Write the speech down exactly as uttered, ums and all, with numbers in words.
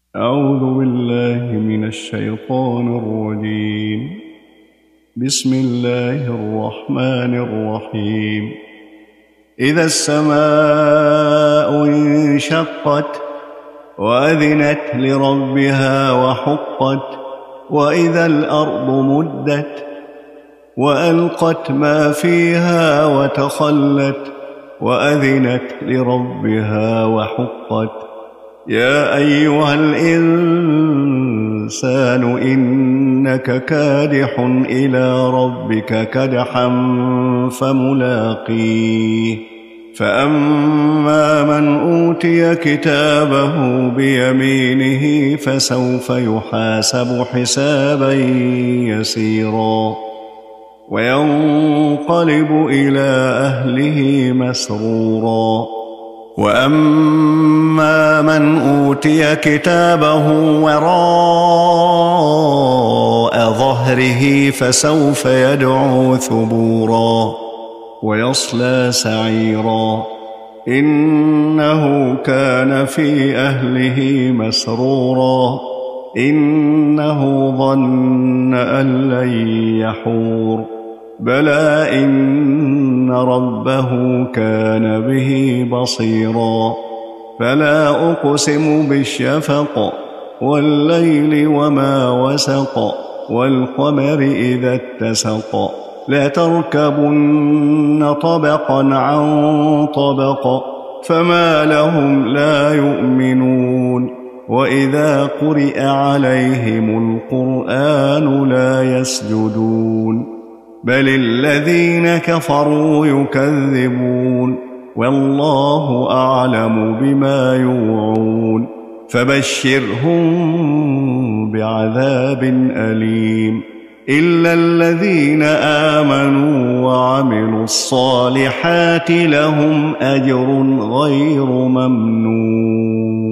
أعوذ بالله من الشيطان الرجيم. بسم الله الرحمن الرحيم. إذا السماء انشقت وأذنت لربها وحقت وإذا الأرض مدت وألقت ما فيها وتخلت وأذنت لربها وحقت. يا أيها الإنسان إنك كادح إلى ربك كدحا فملاقيه. فأما من أوتي كتابه بيمينه فسوف يحاسب حسابا يسيرا وينقلب إلى أهله مسرورا. وأما من أوتي كتابه وراء ظهره فسوف يدعو ثبورا ويصلى سعيرا إنه كان في أهله مسرورا إنه ظن أن لن يحور بلى إن ربه كان به بصيرا. فلا أقسم بالشفق والليل وما وسق والقمر إذا اتسق لتركبن طبقا عن طبق فما لهم لا يؤمنون وإذا قرئ عليهم القرآن لا يسجدون بل الذين كفروا يكذبون والله أعلم بما يوعون فبشرهم بعذاب أليم إلا الذين آمنوا وعملوا الصالحات لهم أجر غير ممنون.